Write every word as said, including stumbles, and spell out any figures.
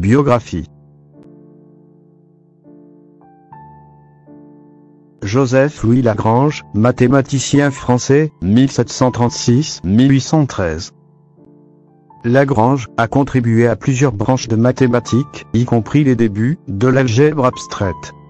Biographie. Joseph-Louis Lagrange, mathématicien français, mille sept cent trente-six à mille huit cent treize. Lagrange a contribué à plusieurs branches de mathématiques, y compris les débuts de l'algèbre abstraite.